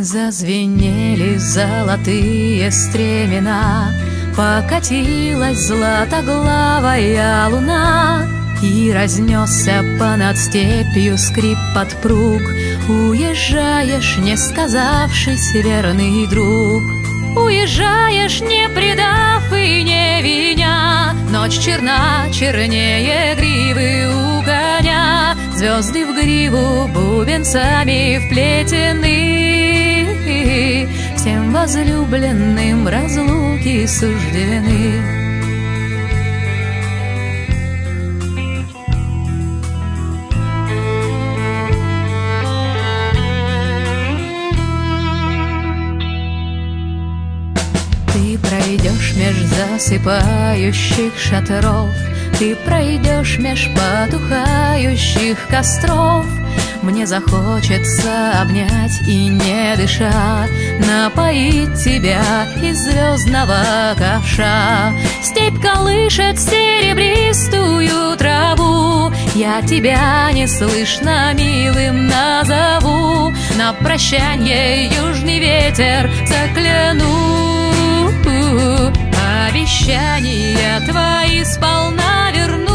Зазвенели золотые стремена, покатилась златоглавая луна, и разнесся понад степью скрип подпруг. Уезжаешь, не сказавшись, верный друг. Уезжаешь, не предав и не виня. Ночь черна, чернее гривы у коня. Звезды в гриву бубенцами вплетены. Всем возлюбленным разлуки суждены. Ты пройдешь меж засыпающих шатров, ты пройдешь меж потухающих костров. Мне захочется обнять и, не дыша, напоить тебя из звездного ковша. Степь колышет серебристую траву, я тебя неслышно милым назову. На прощанье южный ветер закляну, обещания твои сполна верну.